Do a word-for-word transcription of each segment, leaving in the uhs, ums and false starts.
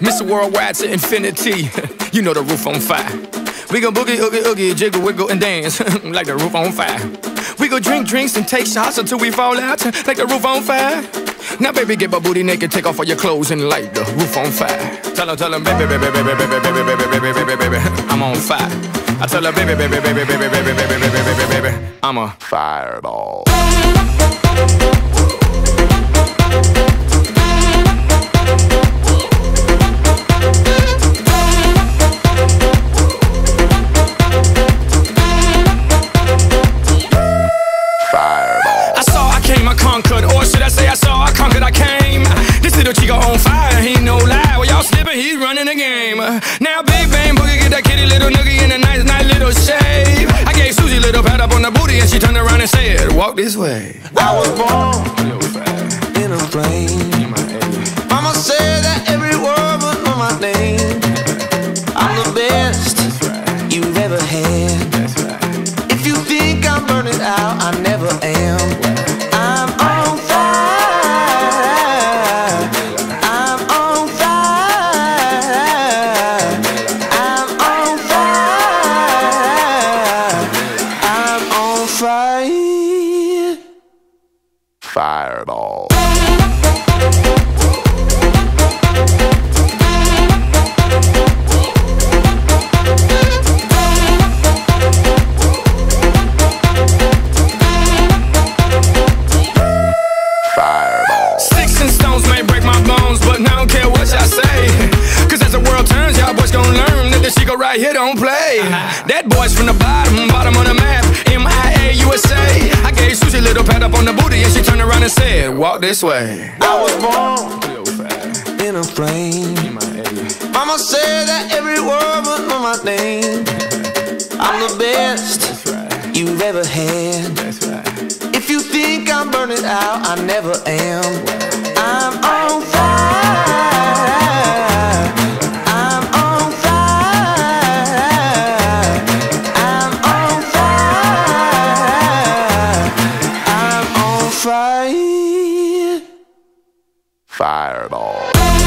Mister Worldwide to infinity. You know the roof on fire. We gon' boogie, oogie, oogie, jiggle, wiggle, and dance like the roof on fire. We go drink drinks and take shots until we fall out like the roof on fire. Now baby, get my booty naked, take off all your clothes and light the roof on fire. Tell her, tell her, baby, baby, baby, baby, baby, baby, baby, baby, baby, baby, I'm on fire. I tell her, baby, baby, baby, baby, baby, baby, baby, baby, baby, I'm a fireball. Conquered, or should I say I saw I conquered, I came. This little chico on fire, he no lie. Well, y'all slipping, he's running the game. Now big bang boogie, get that kitty little noogie in a nice, nice little shave. I gave Susie a little pat up on the booty and she turned around and said, walk this way. I was born in a flame. Mama said that every word would know my name. I'm the best you've ever had. If you think I'm burning out, I never am. I'm on fire. I'm on fire. I'm on fire. I'm on fire. Fireball. Right here don't play. That boy's from the bottom, bottom of the map. M I A U S A. I gave Susie a little pat up on the booty and she turned around and said, walk this way. I was born in a flame. Mama said that every word would know my name. I'm the best you've ever had. If you think I'm burning out, I never am. I'm on fire. Fire. Fireball.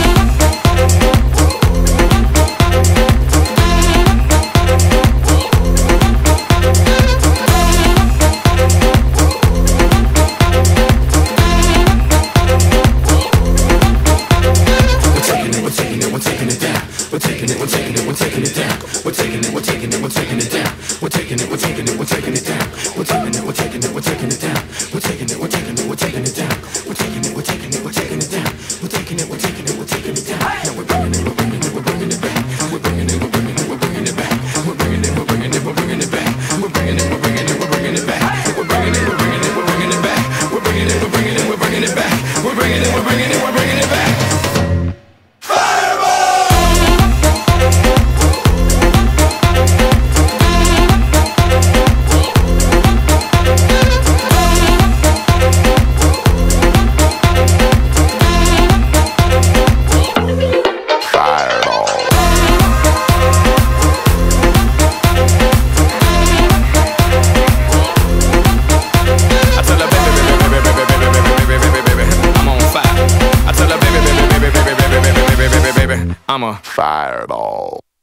We're taking it, we're taking it down. We're taking it, we're taking it, we're taking it down. We're taking it, we're taking it, we're taking it down. We're taking it, we're taking it, we're taking it down. We're taking it, we're taking it, we're taking it down. We're taking it, we're taking it, we're taking it down. We're taking it, we're taking it, we're taking it down. We're taking it, we're taking it, we're taking it down. Now we're bringing it, we're bringing it, we're bringing it back. We're bringing it, we're bringing it, we're bringing it back. We're bringing it, we're bringing it, we're bringing it back. We're bringing it, we're bringing it, we're bringing it back. We're bringing it, we're bringing it, we're bringing it back. We're bringing it, we're bringing it, we're bringing it back. We're bringing it, we're bringing it, we're bringing it back. I'm a Fireball.